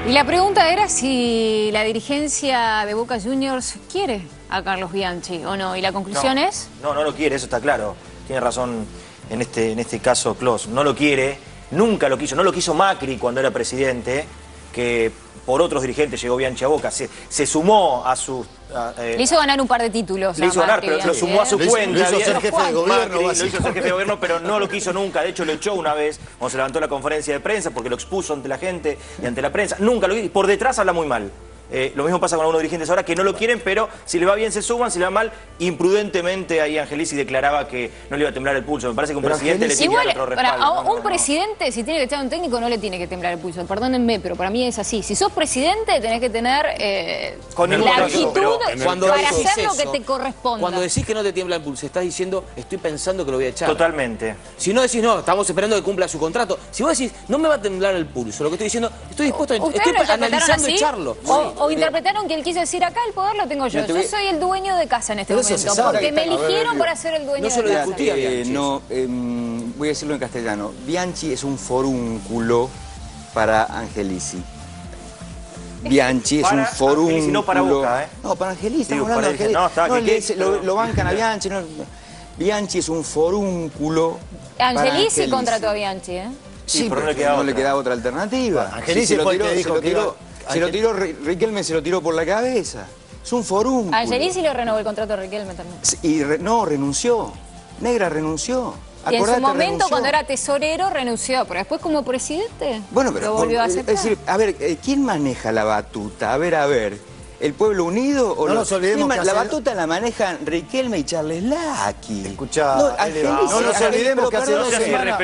Y la pregunta era si la dirigencia de Boca Juniors quiere a Carlos Bianchi o no. Y la conclusión es... No lo quiere, eso está claro. Tiene razón en este caso Clos. No lo quiere, nunca lo quiso. No lo quiso Macri cuando era presidente, que por otros dirigentes llegó Bianchi a Boca. Se sumó a sus... le hizo ganar un par de títulos. Le hizo ganar, pero lo sumó a su cuenta. Lo hizo ser jefe de gobierno. Macri, lo hizo ser jefe de gobierno, pero no lo quiso nunca. De hecho, lo echó una vez cuando se levantó la conferencia de prensa porque lo expuso ante la gente y ante la prensa. Nunca lo quiso. Y por detrás habla muy mal. Lo mismo pasa con algunos dirigentes ahora que no lo quieren, pero si le va bien se suman, si le va mal, imprudentemente ahí Angelici declaraba que no le iba a temblar el pulso. Me parece que un presidente le tiene que dar otro respaldo. A un presidente, si tiene que estar un técnico, no le tiene que temblar el pulso. Perdónenme, pero para mí es así. Si sos presidente, tenés que tener la actitud para hacer lo que te corresponda. Cuando decís que no te tiembla el pulso, estás diciendo, estoy pensando que lo voy a echar. Totalmente. Si no decís, no, estamos esperando que cumpla su contrato. Si vos decís, no me va a temblar el pulso, lo que estoy diciendo, estoy dispuesto, estoy analizando echarlo. O interpretaron que él quiso decir, acá el poder lo tengo yo. Yo soy el dueño de casa en este momento. Porque me eligieron para ser el dueño de casa. No se lo discutía Bianchi. Voy a decirlo en castellano. Bianchi es un forúnculo para Angelici. Bianchi es un forúnculo. Angelici, no para Boca, ¿eh? No, para Angelici. Digo, para Angelici. No, está, lo bancan a Bianchi. No. Bianchi es un forúnculo. Angelici contrató a Bianchi, ¿eh? Sí, pero no le quedaba otra alternativa. Angelici se lo tiró Riquelme, se lo tiró por la cabeza. Es un forúnculo. Angelici le renovó el contrato a Riquelme también. Y no, renunció. Negra renunció. Y en su momento, cuando era tesorero, renunció. Pero después, como presidente, bueno, pero lo volvió a aceptar. Es decir, a ver, ¿quién maneja la batuta? A ver. ¿El Pueblo Unido o no nos olvidemos que la batuta la manejan Riquelme y Charles Lacchi? Escuchá, no nos olvidemos que hace 2 semanas...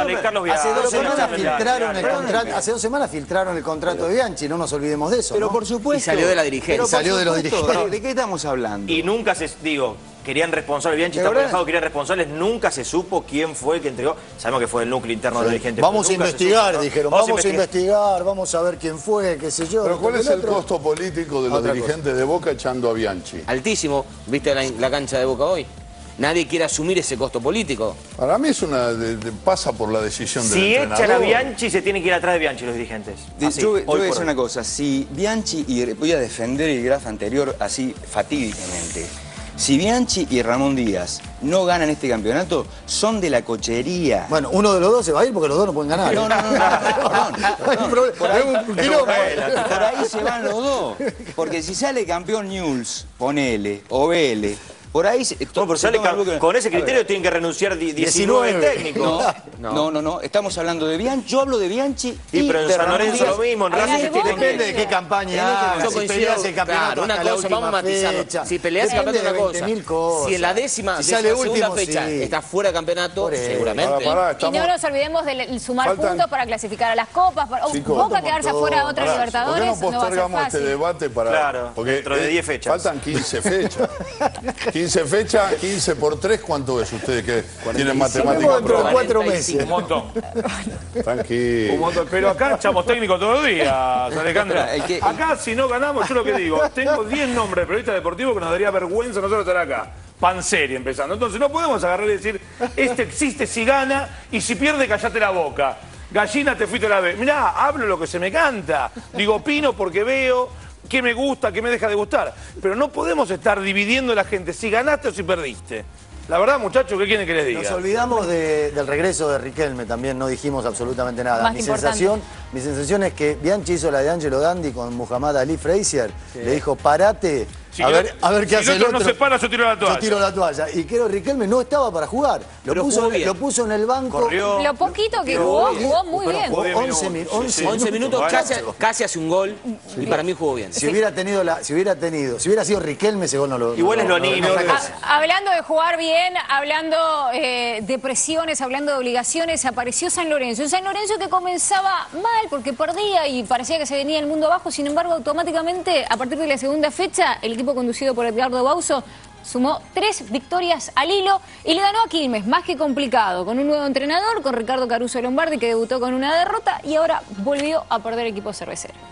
Hace 2 semanas filtraron el contrato de Bianchi, no nos olvidemos de eso. Pero por supuesto. Y salió de la dirigencia. Salió de los dirigentes. ¿De qué estamos hablando? Y nunca querían responsables, Bianchi está manejado, querían responsables, nunca se supo quién fue el que entregó. Sabemos que fue el núcleo interno de los dirigentes. Vamos a investigar, dijeron, vamos a investigar, vamos a ver quién fue, qué sé yo. Pero ¿cuál es el costo político de los dirigentes de Boca echando a Bianchi? Altísimo. ¿Viste la cancha de Boca hoy? Nadie quiere asumir ese costo político. Para mí es pasa por la decisión del entrenador. Si echan a Bianchi, se tienen que ir atrás de Bianchi los dirigentes. Yo voy a decir una cosa, si Bianchi, y voy a defender el grafo anterior así fatídicamente, si Bianchi y Ramón Díaz no ganan este campeonato, son de la cochería. Bueno, uno de los dos se va a ir porque los dos no pueden ganar. No, perdón. Por ahí se van los dos. Porque si sale campeón Newell's, ponele, o Vélez, por ahí con ese criterio tienen que renunciar 19 técnicos. No. Estamos hablando de Bianchi. Yo hablo de Bianchi y pero en San Lorenzo lo mismo. En Racing depende de qué campaña hagas. Si peleas el campeonato una cosa, vamos a matizarlo. Si peleas el campeonato una cosa. Si en la décima segunda fecha estás fuera de campeonato, seguramente. Y no nos olvidemos de sumar puntos para clasificar a las copas. Boca quedarse afuera de otra Libertadores. ¿Por qué no postergamos este debate para...? Claro, dentro de 10 fechas. Faltan 15 fechas. 15 fechas, 15 por 3, ¿cuánto es ustedes que tienen matemáticas? Dentro de 4 meses. Un montón. Tranquilo. Un montón. Pero acá echamos técnico todos los días, Alejandra. Acá, si no ganamos, yo lo que digo, tengo 10 nombres de periodistas deportivos que nos daría vergüenza nosotros estar acá. Panseri empezando. Entonces no podemos agarrar y decir, este existe si gana y si pierde, callate la boca. Gallina, te fuiste a la vez. Mirá, hablo lo que se me canta. Digo, opino porque veo qué me gusta, qué me deja de gustar. Pero no podemos estar dividiendo a la gente si ganaste o si perdiste. La verdad, muchachos, ¿qué quieren que les diga? Nos olvidamos del regreso de Riquelme también, no dijimos absolutamente nada. Mi sensación es que Bianchi hizo la de Angelo Dandi con Muhammad Ali Frazier. Le dijo, parate, a ver qué hace el otro. Si no se para, yo tiro la toalla. Yo tiro la toalla. Y creo que Riquelme no estaba para jugar. Lo puso en el banco. Corrió. Lo poquito que jugó muy bien. 11 minutos, casi hace un gol. Y para mí jugó bien. Si hubiera sido Riquelme, ese gol no lo... Igual es lo animo. Hablando de jugar bien, hablando de presiones, hablando de obligaciones, apareció San Lorenzo. Un San Lorenzo que comenzaba mal porque perdía y parecía que se venía el mundo abajo. Sin embargo, automáticamente, a partir de la segunda fecha, el equipo conducido por Edgardo Bauzo sumó 3 victorias al hilo y le ganó a Quilmes, más que complicado, con un nuevo entrenador, con Ricardo Caruso Lombardi, que debutó con una derrota y ahora volvió a perder el equipo cervecero.